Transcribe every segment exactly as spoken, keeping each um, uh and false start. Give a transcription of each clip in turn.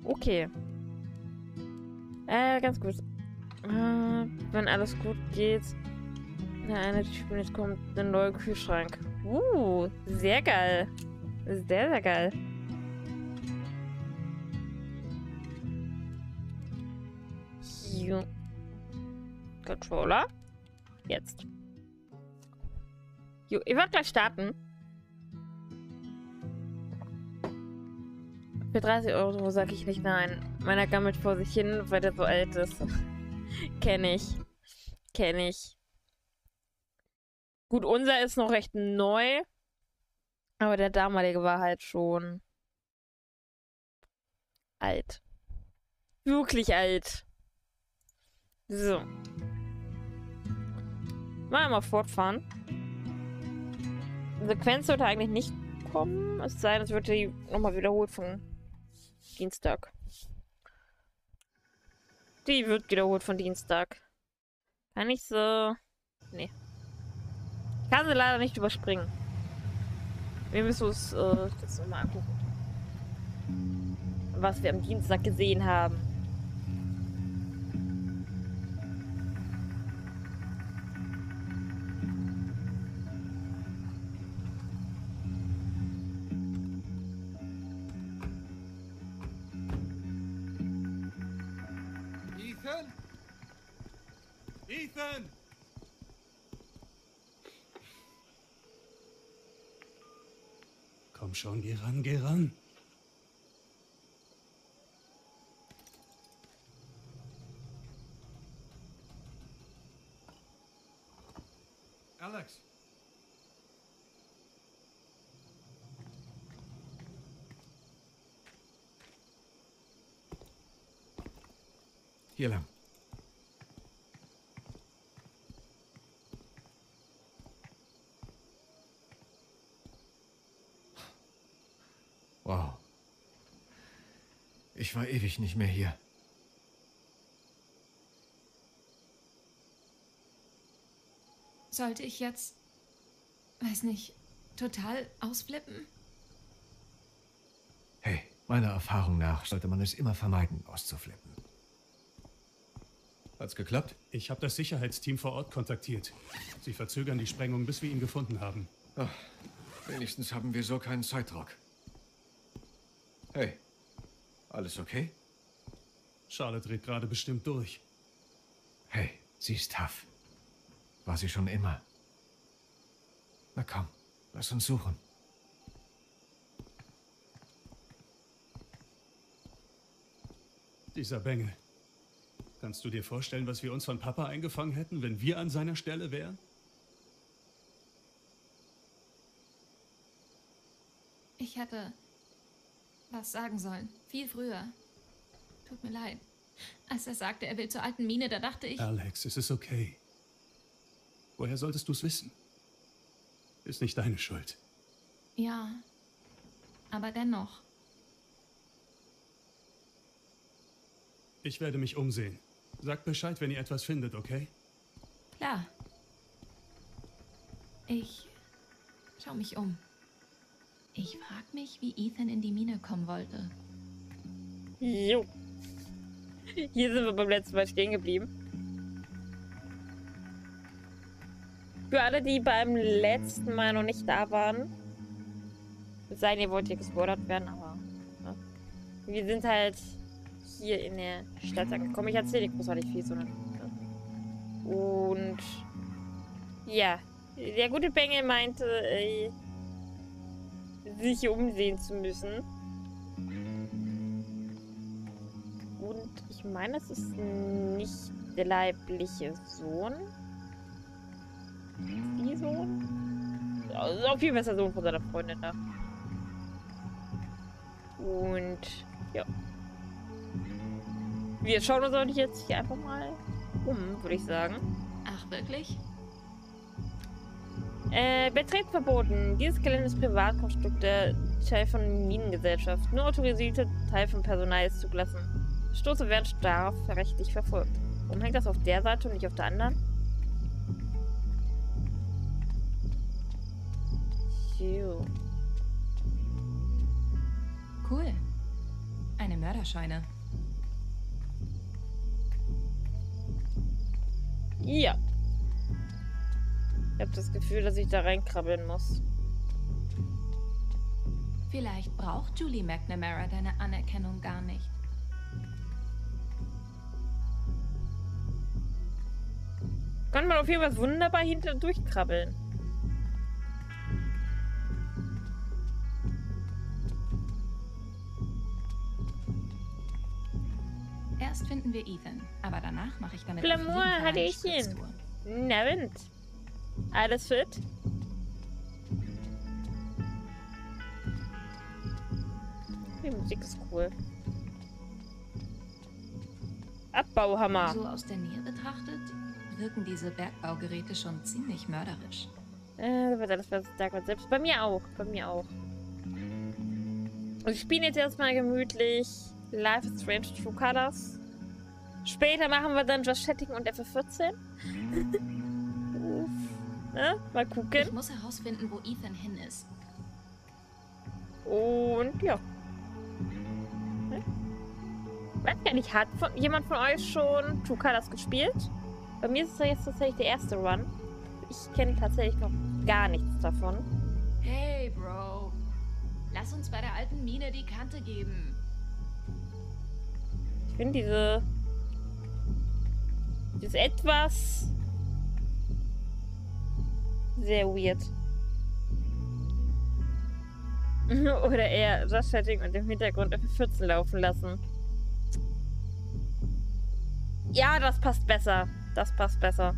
Okay. Äh, ganz gut. Äh, wenn alles gut geht. Na, eine Typen, jetzt kommt ein neuer Kühlschrank. Uh, sehr geil. Sehr, sehr geil. Hier. Controller. Jetzt. Jo, ihr wollt gleich starten. Für dreißig Euro sage ich nicht nein. Meiner gammelt vor sich hin, weil der so alt ist. Kenn ich. Kenn ich. Gut, unser ist noch recht neu. Aber der damalige war halt schon alt. Wirklich alt. So. Mal mal fortfahren. Die Sequenz sollte eigentlich nicht kommen. Es sei denn, es wird die nochmal wiederholt von Dienstag. Die wird wiederholt von Dienstag. Kann ich so... Nee. Ich kann sie leider nicht überspringen. Wir müssen uns äh, das nochmal angucken. Was wir am Dienstag gesehen haben. Ethan? Ethan! Komm schon, geh ran, geh ran. Alex. Hier lang. Wow. Ich war ewig nicht mehr hier. Sollte ich jetzt, weiß nicht, total ausflippen? Hey, meiner Erfahrung nach sollte man es immer vermeiden, auszuflippen. Hat's geklappt? Ich habe das Sicherheitsteam vor Ort kontaktiert. Sie verzögern die Sprengung, bis wir ihn gefunden haben. Ach, wenigstens haben wir so keinen Zeitdruck. Hey, alles okay? Charlotte dreht gerade bestimmt durch. Hey, sie ist tough. War sie schon immer. Na komm, lass uns suchen. Dieser Bengel. Kannst du dir vorstellen, was wir uns von Papa eingefangen hätten, wenn wir an seiner Stelle wären? Ich hätte was sagen sollen. Viel früher. Tut mir leid. Als er sagte, er will zur alten Mine, da dachte ich... Alex, es ist okay. Woher solltest du es wissen? Ist nicht deine Schuld. Ja, aber dennoch. Ich werde mich umsehen. Sagt Bescheid, wenn ihr etwas findet, okay? Klar. Ich schau mich um. Ich frag mich, wie Ethan in die Mine kommen wollte. Jo. Hier sind wir beim letzten Mal stehen geblieben. Für alle, die beim letzten Mal noch nicht da waren, es sei denn, ihr wollt hier gespoilert werden, aber ne? Wir sind halt hier in der Stadt angekommen. Ich erzähle nicht großartig viel, sondern ne? Und ja, der gute Bengel meinte, äh, sich hier umsehen zu müssen. Und ich meine, es ist nicht der leibliche Sohn. Die Sohn? Also auf jeden Fall ist der Sohn von seiner Freundin da. Und ja. Wir schauen uns auch jetzt hier einfach mal um, würde ich sagen. Ach, wirklich? Äh, Betreten verboten. Dieses Gelände ist Privatkonstrukt, der Teil von Minengesellschaft. Nur autorisierte Teil von Personal ist zugelassen. Stoße werden strafrechtlich verfolgt. Warum hängt das auf der Seite und nicht auf der anderen? Jo. Cool. Eine Mörderscheune. Ja. Ich habe das Gefühl, dass ich da reinkrabbeln muss. Vielleicht braucht Julie McNamara deine Anerkennung gar nicht. Kann man auf jeden Fall wunderbar hinter durchkrabbeln. Erst finden wir Ethan, aber danach mache ich damit Glamour, auf jeden Fall eine Hallöchen. Spritztour. Na Wind. Alles fit? Die Musik ist cool. Abbauhammer. So aus der Nähe betrachtet, wirken diese Bergbaugeräte schon ziemlich mörderisch. Äh, das alles was Dark selbst. Bei mir auch. Bei mir auch. Wir spielen jetzt erstmal gemütlich Life is Strange True Colors. Später machen wir dann Just Chatting und F vierzehn. Na, mal gucken. Ich muss herausfinden, wo Ethan hin ist. Und ja. Hm? Weiß gar nicht, hat von, jemand von euch schon True Colors gespielt? Bei mir ist es jetzt tatsächlich der erste Run. Ich kenne tatsächlich noch gar nichts davon. Hey, Bro. Lass uns bei der alten Mine die Kante geben. Ich finde diese... dieses etwas... sehr weird. Oder eher Just Chatting und im Hintergrund F vierzehn laufen lassen. Ja, das passt besser. Das passt besser.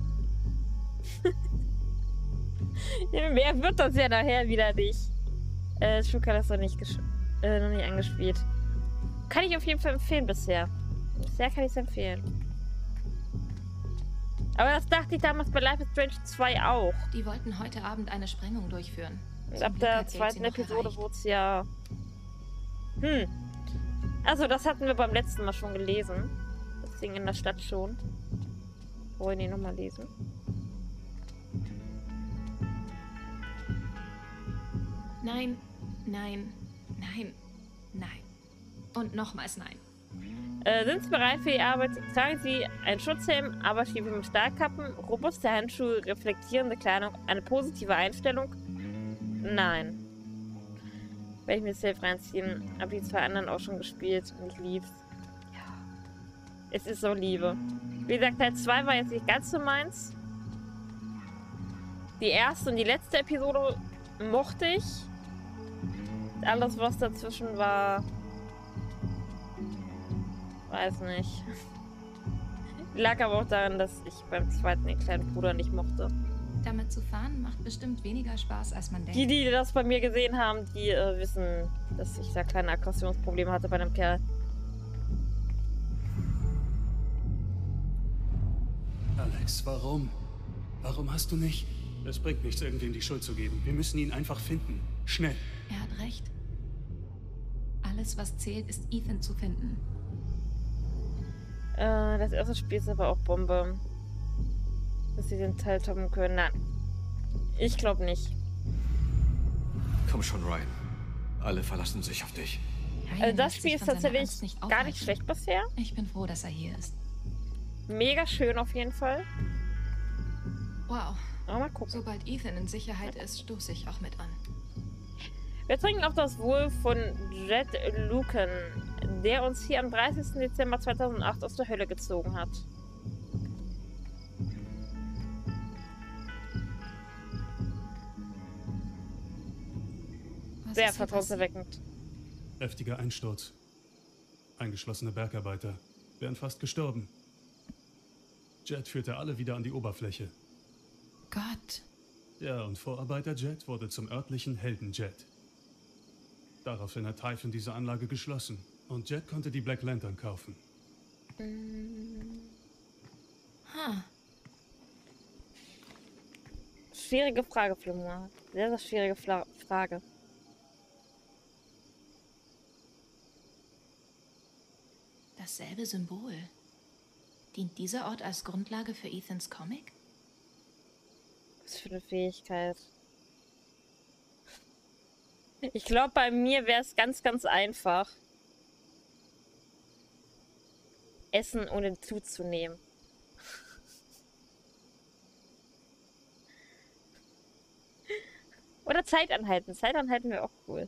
Mehr wird das ja nachher wieder nicht. Äh, Schuka ist noch nicht, äh, noch nicht angespielt. Kann ich auf jeden Fall empfehlen bisher. Bisher kann ich es empfehlen. Aber das dachte ich damals bei Life is Strange zwei auch. Die wollten heute Abend eine Sprengung durchführen. Und Zum ab Glück der hat Kate sie zweiten noch Episode erreicht. wurde es ja... Hm. Also das hatten wir beim letzten Mal schon gelesen. Das Ding in der Stadt schon. Wollen wir nochmal lesen? Nein, nein, nein, nein. Und nochmals nein. Äh, sind Sie bereit für die Arbeit? Tragen Sie einen Schutzhelm, Arbeitsstiefel mit Stahlkappen, robuste Handschuhe, reflektierende Kleidung, eine positive Einstellung? Nein. Werde ich mir safe reinziehen. Habe die zwei anderen auch schon gespielt und ich lieb's. Ja. Es ist so Liebe. Wie gesagt, Teil zwei war jetzt nicht ganz so meins. Die erste und die letzte Episode mochte ich. Alles, was dazwischen war... Weiß nicht. Lag aber auch daran, dass ich beim zweiten den kleinen Bruder nicht mochte. Damit zu fahren macht bestimmt weniger Spaß, als man denkt. Die, die das bei mir gesehen haben, die äh, wissen, dass ich da kleine Aggressionsprobleme hatte bei einem Kerl. Alex, warum? Warum hast du nicht? Es bringt nichts, irgendwem die Schuld zu geben. Wir müssen ihn einfach finden. Schnell. Er hat recht. Alles, was zählt, ist Ethan zu finden. Äh, das erste Spiel ist aber auch Bombe. Dass sie den Teil toppen können. Nein. Ich glaube nicht. Komm schon, Ryan. Alle verlassen sich auf dich. Ryan Also das lässt Spiel sich ist von seiner tatsächlich Angst nicht gar nicht aufhalten. schlecht bisher. Ich bin froh, dass er hier ist. Mega schön auf jeden Fall. Wow. Aber mal gucken. Sobald Ethan in Sicherheit ist, stoße ich auch mit an. Wir trinken auf das Wohl von Jet Lucan, der uns hier am dreißigsten Dezember zweitausendacht aus der Hölle gezogen hat. Was Sehr ist hier vertrauenserweckend. Heftiger Einsturz. Eingeschlossene Bergarbeiter. Wären fast gestorben. Jet führte alle wieder an die Oberfläche. passiert? Gott. Ja, und Vorarbeiter Jet wurde zum örtlichen Helden Jet. Daraufhin hat Typhon diese Anlage geschlossen. Und Jet konnte die Black Lantern kaufen. Ha. Schwierige Frage, Flimmer. Sehr, sehr schwierige Fla Frage. Dasselbe Symbol. Dient dieser Ort als Grundlage für Ethans Comic? Was für eine Fähigkeit. Ich glaube, bei mir wäre es ganz, ganz einfach. essen, ohne zuzunehmen. Oder Zeit anhalten. Zeit anhalten wäre auch cool.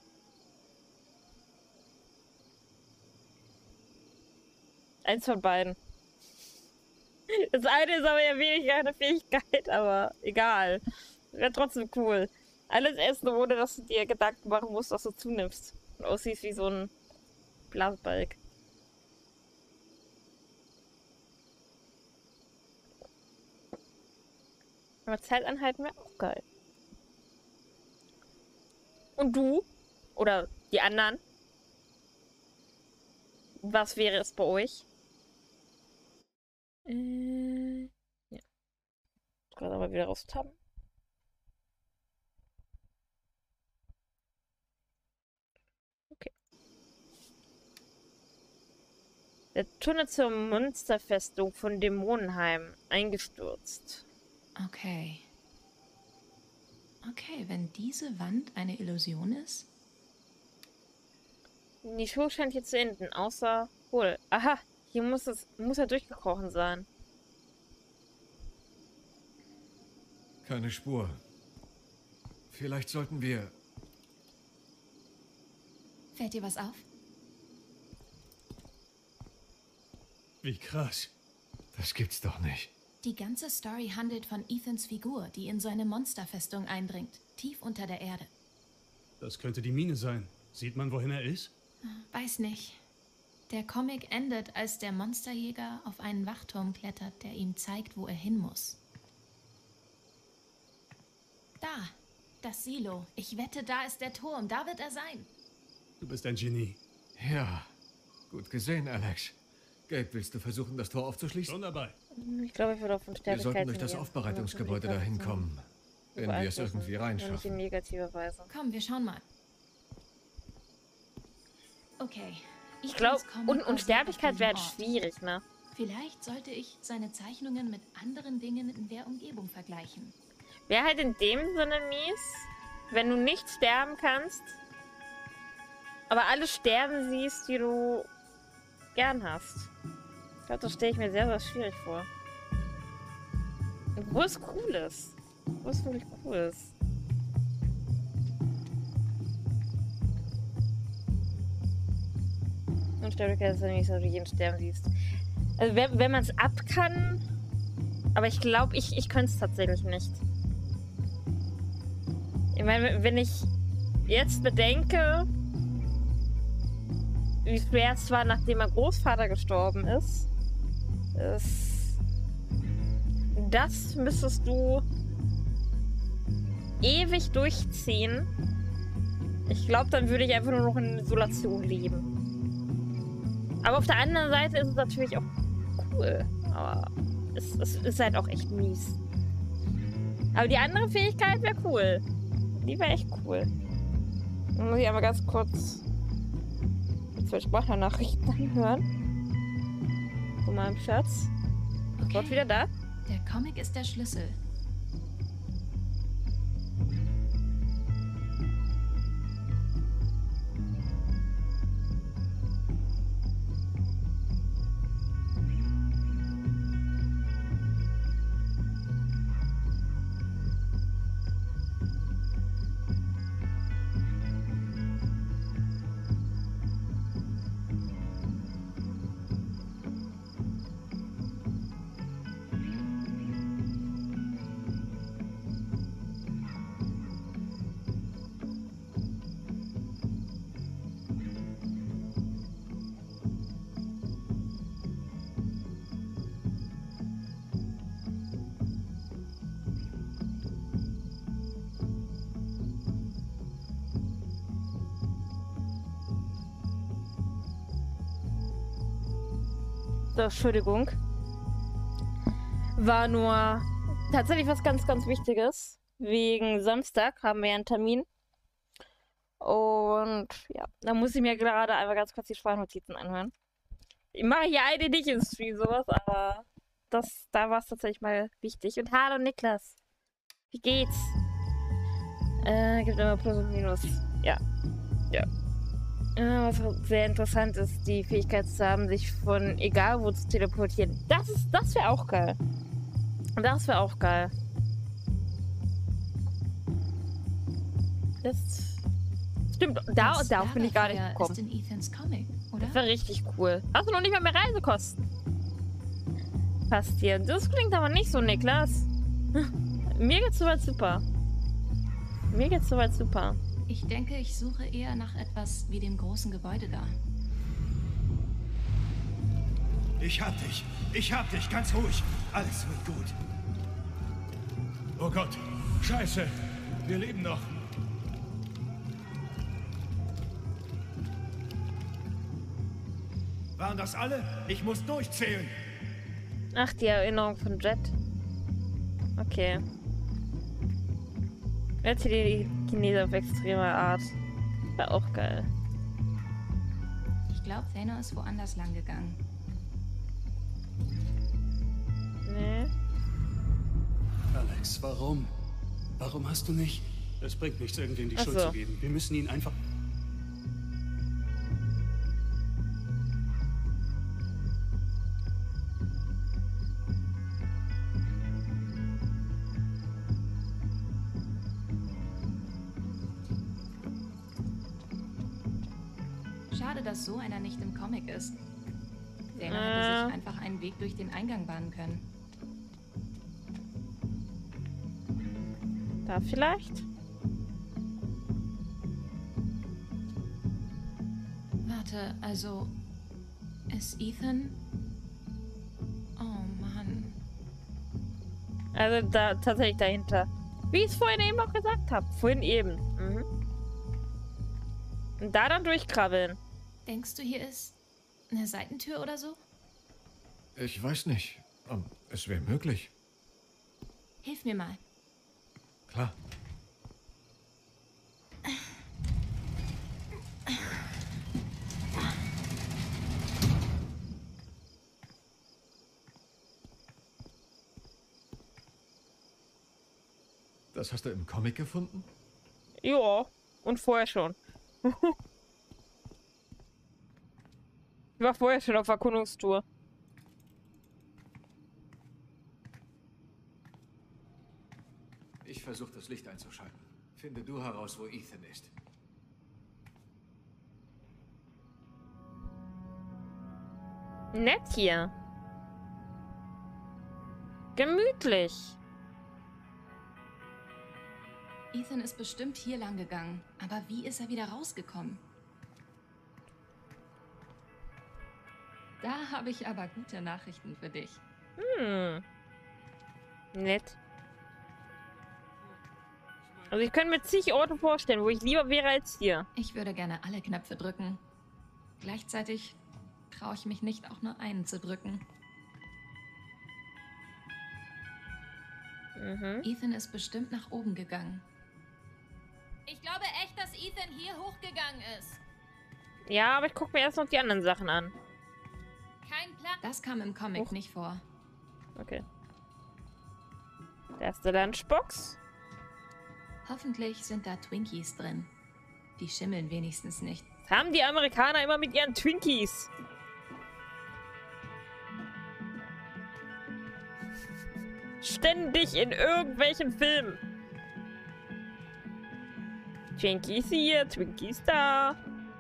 Eins von beiden. Das eine ist aber ja weniger eine Fähigkeit, aber egal. Wäre trotzdem cool. Alles essen, ohne dass du dir Gedanken machen musst, dass du zunimmst. Und aussiehst wie so ein Blasbalg. Aber Zeit anhalten wäre auch geil. Und du? Oder die anderen? Was wäre es bei euch? Äh, ja. Gerade aber wieder raustappen. Okay. Der Tunnel zur Monsterfestung von Dämonenheim eingestürzt. Okay. Okay, wenn diese Wand eine Illusion ist? Die Show scheint hier zu enden, außer... Wohl. Aha, hier muss es muss er durchgekrochen sein. Keine Spur. Vielleicht sollten wir... Fällt dir was auf? Wie krass. Das gibt's doch nicht. Die ganze Story handelt von Ethans Figur, die in so eine Monsterfestung eindringt, tief unter der Erde. Das könnte die Mine sein. Sieht man, wohin er ist? Weiß nicht. Der Comic endet, als der Monsterjäger auf einen Wachturm klettert, der ihm zeigt, wo er hin muss. Da, das Silo. Ich wette, da ist der Turm. Da wird er sein. Du bist ein Genie. Ja, gut gesehen, Alex. Gabe, willst du versuchen, das Tor aufzuschließen? Schon dabei. Ich glaube, ich würde auf den Wir Sterblichkeit sollten durch das gehen. Aufbereitungsgebäude dahin kommen, wenn wir es irgendwie Nicht in reinschaffen. negativer Weise. Komm, wir schauen mal. Okay. Ich glaube, Ethans Comic Un basiert Unsterblichkeit auf wäre diesem Ort. schwierig, ne? Vielleicht sollte ich seine Zeichnungen mit anderen Dingen in der Umgebung vergleichen. Wäre halt in dem Sinne mies, wenn du nicht sterben kannst, aber alle sterben siehst, die du gern hast. Ich glaube, das stelle ich mir sehr, sehr schwierig vor. Und wo es cool ist. Wo es wirklich cool ist. Unsterblichkeit ist ja nicht so, dass du jeden sterben siehst. Also wenn, wenn man es ab kann, aber ich glaube, ich, ich könnte es tatsächlich nicht. Ich meine, wenn ich jetzt bedenke, wie schwer es war, nachdem mein Großvater gestorben ist, ist das müsstest du ewig durchziehen. Ich glaube, dann würde ich einfach nur noch in Isolation leben. Aber auf der anderen Seite ist es natürlich auch cool. Aber es, es ist halt auch echt mies. Aber die andere Fähigkeit wäre cool. Die wäre echt cool. Dann muss ich aber ganz kurz zwei Sprachnachrichten anhören. Von meinem Schatz. Okay. Gott wieder da. Der Comic ist der Schlüssel. So, Entschuldigung. War nur tatsächlich was ganz, ganz Wichtiges. Wegen Samstag haben wir ja einen Termin. Und ja, da muss ich mir gerade einmal ganz kurz die Sprachnotizen anhören. Ich mache hier eine nicht im Stream sowas, aber das, da war es tatsächlich mal wichtig. Und hallo Niklas. Wie geht's? Äh, gibt immer Plus und Minus. Ja. Ja. Ja, was auch sehr interessant ist, die Fähigkeit zu haben, sich von egal wo zu teleportieren. Das ist, das wäre auch geil. Das wäre auch geil. Das stimmt. Da, Das darauf bin ich gar nicht Lagerfeuer gekommen. ist in Ethans Comic, oder? Das wäre richtig cool. Hast du noch nicht mal mehr Reisekosten? Passt dir. Das klingt aber nicht so, Niklas. Mir geht's soweit super. Mir geht's soweit super. Ich denke, ich suche eher nach etwas wie dem großen Gebäude da. Ich hab dich. Ich hab dich. Ganz ruhig. Alles wird gut. Oh Gott. Scheiße. Wir leben noch. Waren das alle? Ich muss durchzählen. Ach, die Erinnerung von Jet. Okay. Erzähl die Chinesen auf extreme Art. War auch geil. Ich glaube, Thanos ist woanders lang gegangen. Nee. Alex, warum? Warum hast du nicht? Es bringt nichts, irgendwem die Ach Schuld so. zu geben. Wir müssen ihn einfach... Schade, dass so einer nicht im Comic ist. Thanos Äh. hätte sich einfach einen Weg durch den Eingang bahnen können. Da vielleicht? Warte, also ist Ethan? Oh Mann. Also da tatsächlich dahinter. Wie ich es vorhin eben auch gesagt habe. Vorhin eben. Mhm. Und da dann durchkrabbeln. Denkst du, hier ist eine Seitentür oder so? Ich weiß nicht. Ähm, Es wäre möglich. Hilf mir mal. Klar. Das hast du im Comic gefunden? Ja, und vorher schon. Ich war vorher schon auf Erkundungstour. Ich versuche das Licht einzuschalten. Finde du heraus, wo Ethan ist. Nett hier. Gemütlich. Ethan ist bestimmt hier lang gegangen. Aber wie ist er wieder rausgekommen? Da habe ich aber gute Nachrichten für dich. Hm. Nett. Also ich könnte mir zig Orte vorstellen, wo ich lieber wäre als hier. Ich würde gerne alle Knöpfe drücken. Gleichzeitig traue ich mich nicht, auch nur einen zu drücken. Mhm. Ethan ist bestimmt nach oben gegangen. Ich glaube echt, dass Ethan hier hochgegangen ist. Ja, aber ich gucke mir erst noch die anderen Sachen an. Kein Plan. Das kam im Comic Hoch. nicht vor. Okay. Da ist die Lunchbox. Hoffentlich sind da Twinkies drin. Die schimmeln wenigstens nicht. Das haben die Amerikaner immer mit ihren Twinkies. Ständig in irgendwelchen Filmen. Twinkies hier, Twinkies da.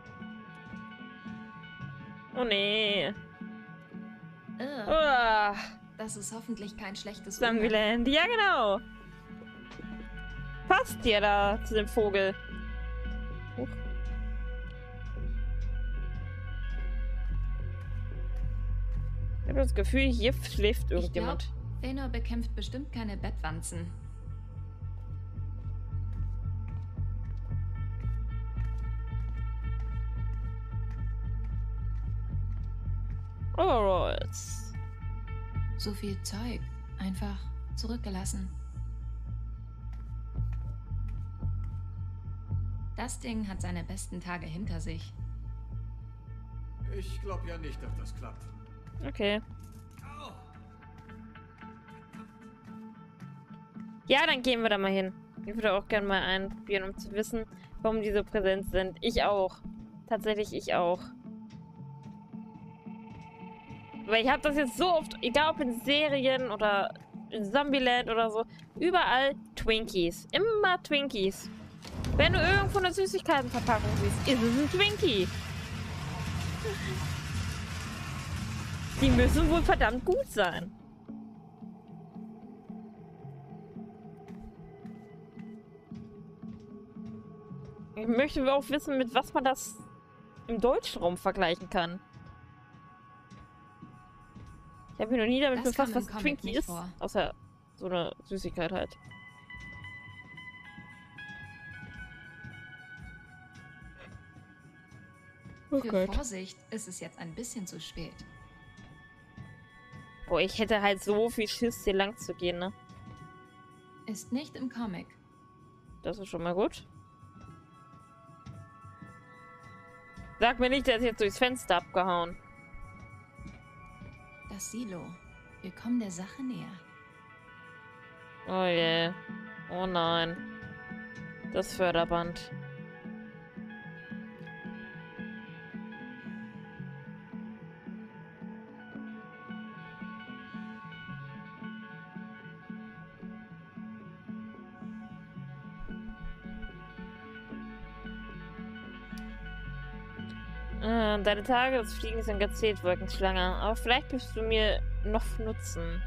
Oh nee. Ugh, Uah, das ist hoffentlich kein schlechtes Omen. Zombieland. Ja, genau. Passt dir da zu dem Vogel. Huch. Ich habe das Gefühl, hier schläft Ich glaube, irgendjemand. Thanos bekämpft bestimmt keine Bettwanzen. Overalls. So viel Zeug. Einfach zurückgelassen. Das Ding hat seine besten Tage hinter sich. Ich glaube ja nicht, dass das klappt. Okay. Ja, dann gehen wir da mal hin. Ich würde auch gerne mal einprobieren, um zu wissen, warum die so präsent sind. Ich auch. Tatsächlich ich auch. Weil ich habe das jetzt so oft, egal ob in Serien oder in Zombieland oder so, überall Twinkies. Immer Twinkies. Wenn du irgendwo eine Süßigkeitenverpackung siehst, ist es ein Twinkie. Die müssen wohl verdammt gut sein. Ich möchte auch wissen, mit was man das im deutschen Raum vergleichen kann. Ich habe mich noch nie damit Das befasst, kam im was Comic Twinkie nicht ist. vor. Außer so eine Süßigkeit halt. Oh Für Gott. Vorsicht ist es jetzt ein bisschen zu spät. Boah, ich hätte halt so viel Schiss, hier lang zu gehen, ne? Ist nicht im Comic. Das ist schon mal gut. Sag mir nicht, der ist jetzt durchs Fenster abgehauen. Das Silo. Wir kommen der Sache näher. Oh je. Oh nein. Das Förderband. Äh, deine Tage des Fliegens sind gezählt, Wolkenschlange. Aber vielleicht bist du mir noch nutzen.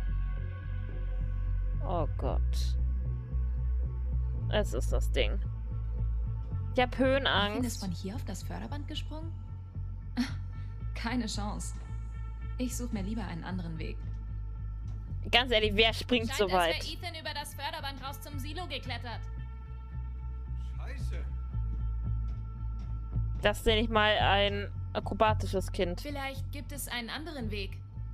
Oh Gott. Es ist das Ding. Ich hab Ethan ist Höhenangst. von hier auf das Förderband gesprungen? Keine Chance. Ich suche mir lieber einen anderen Weg. Ganz ehrlich, wer springt Scheint, so als wäre weit? Ethan über das Förderband raus zum Silo geklettert. Scheiße. Das nenne ich mal ein akrobatisches Kind. Vielleicht gibt es einen anderen Weg.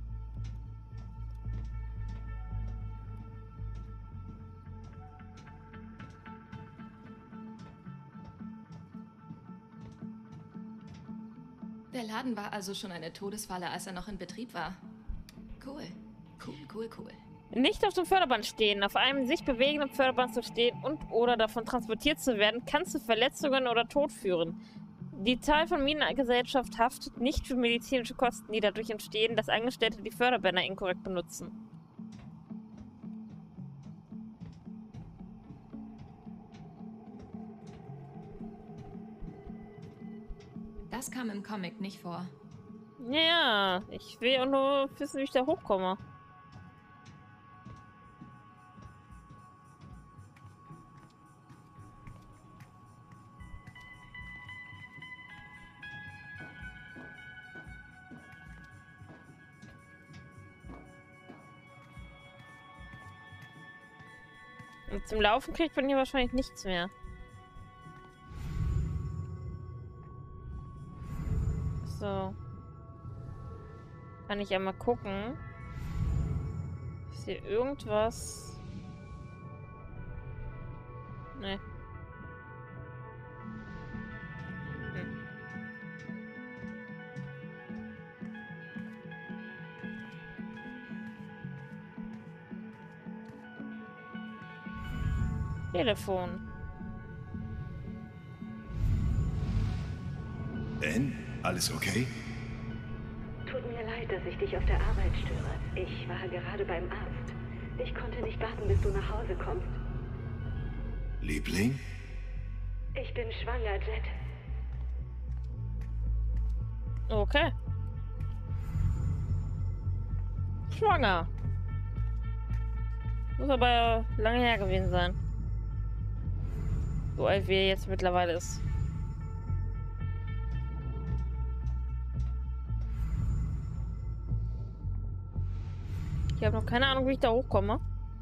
Der Laden war also schon eine Todesfalle, als er noch in Betrieb war. Cool. Cool, cool, cool. Nicht auf dem Förderband stehen. Auf einem sich bewegenden Förderband zu stehen und oder davon transportiert zu werden, kann zu Verletzungen oder Tod führen. Die Teil von Minengesellschaft haftet nicht für medizinische Kosten, die dadurch entstehen, dass Angestellte die Förderbänder inkorrekt benutzen. Das kam im Comic nicht vor. Ja, ich will auch nur wissen, wie ich da hochkomme. Und zum Laufen kriegt man hier wahrscheinlich nichts mehr. So. Kann ich ja mal gucken. Ist hier irgendwas? Ne. Hm. Telefon. Ben, alles okay? Tut mir leid, dass ich dich auf der Arbeit störe. Ich war gerade beim Arzt. Ich konnte nicht warten, bis du nach Hause kommst. Liebling? Ich bin schwanger, Jet. Okay. Schwanger. Muss aber lange her gewesen sein. So alt wie er jetzt mittlerweile ist. Ich habe noch keine Ahnung, wie ich da hochkomme.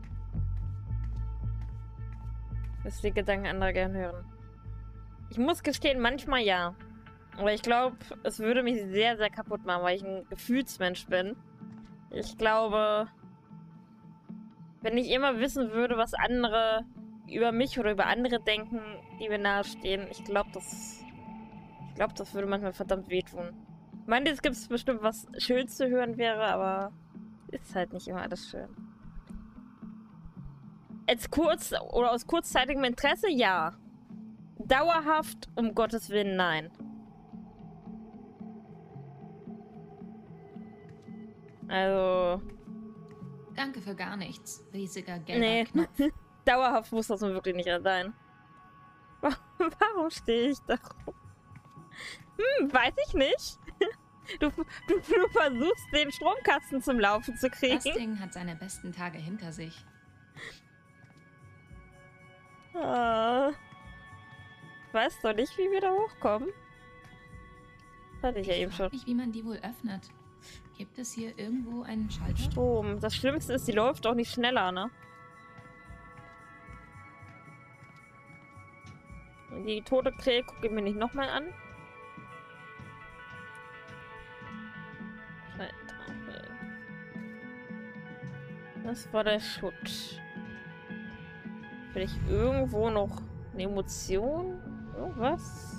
Das die Gedanken anderer gerne hören. Ich muss gestehen, manchmal ja. Aber ich glaube, es würde mich sehr, sehr kaputt machen, weil ich ein Gefühlsmensch bin. Ich glaube, wenn ich immer wissen würde, was andere über mich oder über andere denken, die mir nahestehen, ich glaube, das, ich glaube, das würde manchmal verdammt wehtun. Ich meine, es gibt bestimmt was schön zu hören wäre, aber ist halt nicht immer alles schön. Als kurz oder aus kurzzeitigem Interesse, ja. Dauerhaft, um Gottes Willen, nein. Also. Danke für gar nichts, riesiger gelber Nee. Knopf. Dauerhaft muss das nun wirklich nicht sein. Warum stehe ich da rum? Hm, weiß ich nicht. Du, du, du versuchst, den Stromkasten zum Laufen zu kriegen. Das Ding hat seine besten Tage hinter sich. Ah. Weißt du nicht, wie wir da hochkommen? Das hatte ich, ja eben Ich schon. frag mich, wie man die wohl öffnet. Gibt es hier irgendwo einen Schalter? Strom. Das Schlimmste ist, die läuft auch nicht schneller, ne? Die tote Krähe gucke ich mir nicht nochmal an. Das war der Schutt. Vielleicht irgendwo noch eine Emotion? Irgendwas?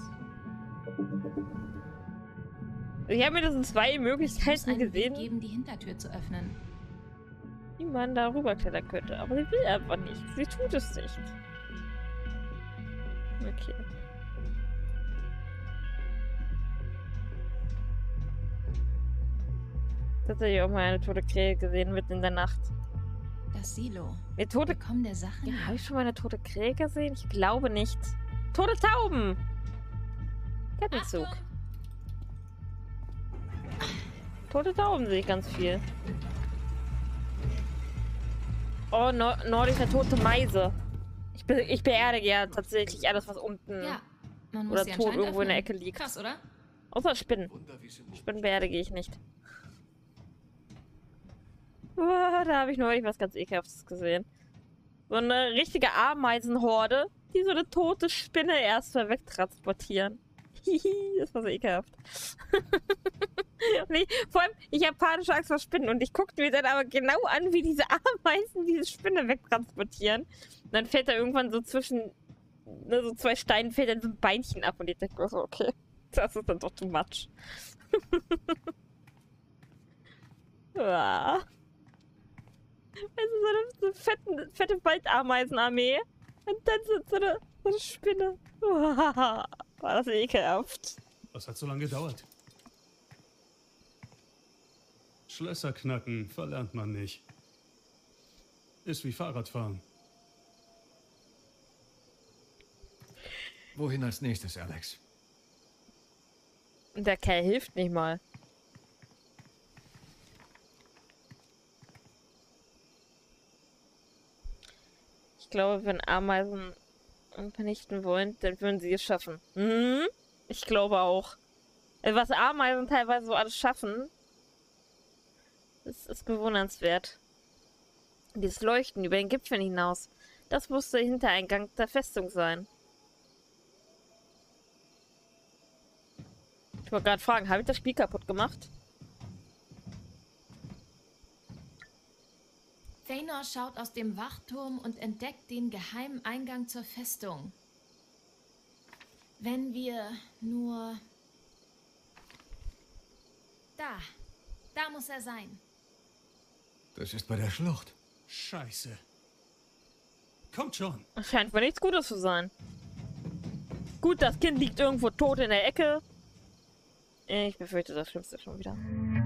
Ich habe mir das in zwei Es muss Möglichkeiten einen Weg gesehen, geben, die Hintertür zu öffnen. wie man da rüberklettern könnte. Aber sie will einfach nicht. Sie tut es nicht. Okay. Tatsächlich auch mal eine tote Krähe gesehen, mitten in der Nacht. Das Silo. Eine tote... Wir kommen der Sache Ja, näher. habe ich schon mal eine tote Krähe gesehen? Ich glaube nicht. Tote Tauben! Kettenzug. Achtung! Tote Tauben sehe ich ganz viel. Oh, Nor Nordisch eine tote Meise. Ich, be ich beerdige ja tatsächlich alles, was unten Ja, man muss oder sie tot anscheinend irgendwo in der öffnen. Ecke liegt. Krass, oder? Außer Spinnen. Wunder, wie sie nicht. Spinnen beerdige ich nicht. Oh, da habe ich neulich was ganz Ekelhaftes gesehen. So eine richtige Ameisenhorde, die so eine tote Spinne erstmal wegtransportieren. Hihi, das war so ekelhaft. Und ich, vor allem, ich habe panische Angst vor Spinnen und ich guckte mir dann aber genau an, wie diese Ameisen diese Spinne wegtransportieren. Und dann fällt da irgendwann so zwischen ne, so zwei Steinen fällt dann so ein Beinchen ab und ich denke mir so, okay, das ist dann doch too much. Ja. Also so eine, so eine fette, fette Waldameisenarmee und dann so, so, eine, so eine Spinne. War das ekelhaft. Was hat so lange gedauert? Schlösser knacken verlernt man nicht. Ist wie Fahrradfahren. Wohin als nächstes, Alex? Und der Kerl hilft nicht mal. Ich glaube, wenn Ameisen vernichten wollen, dann würden sie es schaffen. Hm? Ich glaube auch. Also was Ameisen teilweise so alles schaffen, das ist bewundernswert. Dieses Leuchten über den Gipfeln hinaus, das muss der Hintereingang der Festung sein. Ich wollte gerade fragen, habe ich das Spiel kaputt gemacht? Thanor schaut aus dem Wachturm und entdeckt den geheimen Eingang zur Festung. Wenn wir nur... Da. Da muss er sein. Das ist bei der Schlucht. Scheiße. Kommt schon. Scheint wohl nichts Gutes zu sein. Gut, das Kind liegt irgendwo tot in der Ecke. Ich befürchte das Schlimmste schon wieder.